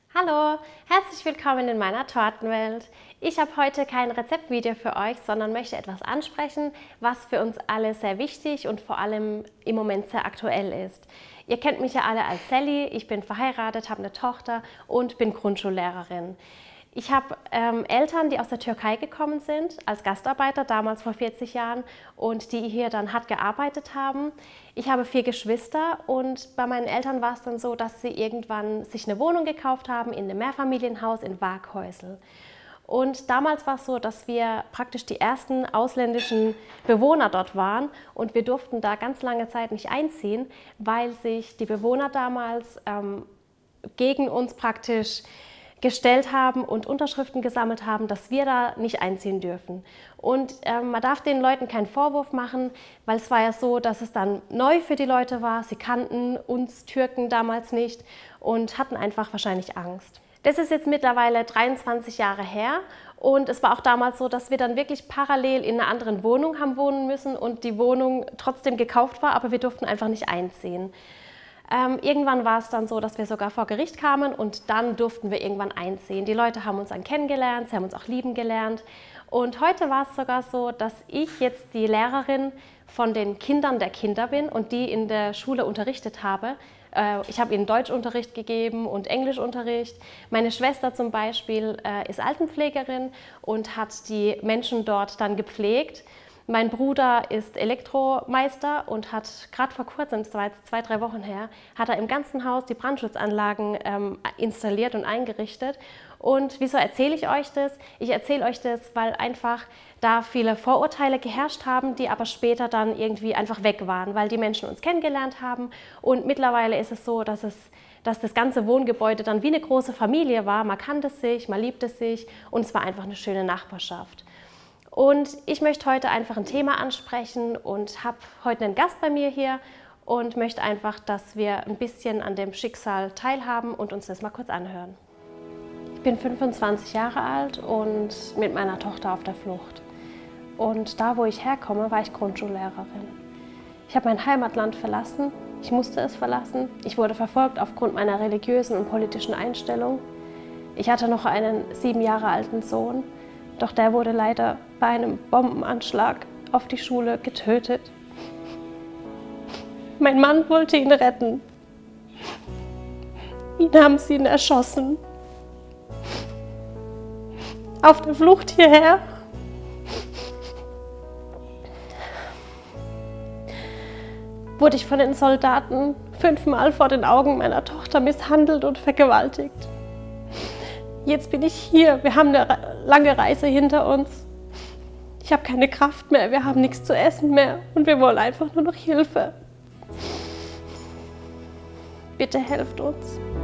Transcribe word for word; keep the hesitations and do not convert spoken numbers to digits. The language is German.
Hallo, herzlich willkommen in meiner Tortenwelt. Ich habe heute kein Rezeptvideo für euch, sondern möchte etwas ansprechen, was für uns alle sehr wichtig und vor allem im Moment sehr aktuell ist. Ihr kennt mich ja alle als Sally, ich bin verheiratet, habe eine Tochter und bin Grundschullehrerin. Ich habe ähm, Eltern, die aus der Türkei gekommen sind, als Gastarbeiter, damals vor vierzig Jahren, und die hier dann hart gearbeitet haben. Ich habe vier Geschwister und bei meinen Eltern war es dann so, dass sie irgendwann sich eine Wohnung gekauft haben in einem Mehrfamilienhaus in Waaghäusel. Und damals war es so, dass wir praktisch die ersten ausländischen Bewohner dort waren und wir durften da ganz lange Zeit nicht einziehen, weil sich die Bewohner damals ähm, gegen uns praktisch gestellt haben und Unterschriften gesammelt haben, dass wir da nicht einziehen dürfen. Und ähm, man darf den Leuten keinen Vorwurf machen, weil es war ja so, dass es dann neu für die Leute war. Sie kannten uns Türken damals nicht und hatten einfach wahrscheinlich Angst. Das ist jetzt mittlerweile dreiundzwanzig Jahre her und es war auch damals so, dass wir dann wirklich parallel in einer anderen Wohnung haben wohnen müssen und die Wohnung trotzdem gekauft war, aber wir durften einfach nicht einziehen. Ähm, irgendwann war es dann so, dass wir sogar vor Gericht kamen und dann durften wir irgendwann einziehen. Die Leute haben uns dann kennengelernt, sie haben uns auch lieben gelernt. Und heute war es sogar so, dass ich jetzt die Lehrerin von den Kindern der Kinder bin und die in der Schule unterrichtet habe. Äh, ich habe ihnen Deutschunterricht gegeben und Englischunterricht. Meine Schwester zum Beispiel äh, ist Altenpflegerin und hat die Menschen dort dann gepflegt. Mein Bruder ist Elektromeister und hat gerade vor kurzem, das war jetzt zwei, drei Wochen her, hat er im ganzen Haus die Brandschutzanlagen ähm, installiert und eingerichtet. Und wieso erzähle ich euch das? Ich erzähle euch das, weil einfach da viele Vorurteile geherrscht haben, die aber später dann irgendwie einfach weg waren, weil die Menschen uns kennengelernt haben. Und mittlerweile ist es so, dass es dass das ganze Wohngebäude dann wie eine große Familie war. Man kannte sich, man liebte sich und es war einfach eine schöne Nachbarschaft. Und ich möchte heute einfach ein Thema ansprechen und habe heute einen Gast bei mir hier und möchte einfach, dass wir ein bisschen an dem Schicksal teilhaben und uns das mal kurz anhören. Ich bin fünfundzwanzig Jahre alt und mit meiner Tochter auf der Flucht. Und da, wo ich herkomme, war ich Grundschullehrerin. Ich habe mein Heimatland verlassen, ich musste es verlassen. Ich wurde verfolgt aufgrund meiner religiösen und politischen Einstellung. Ich hatte noch einen sieben Jahre alten Sohn. Doch der wurde leider bei einem Bombenanschlag auf die Schule getötet. Mein Mann wollte ihn retten. Ihn haben sie ihn erschossen. Auf der Flucht hierher wurde ich von den Soldaten fünfmal vor den Augen meiner Tochter misshandelt und vergewaltigt. Jetzt bin ich hier, wir haben eine lange Reise hinter uns. Ich habe keine Kraft mehr, wir haben nichts zu essen mehr und wir wollen einfach nur noch Hilfe. Bitte helft uns.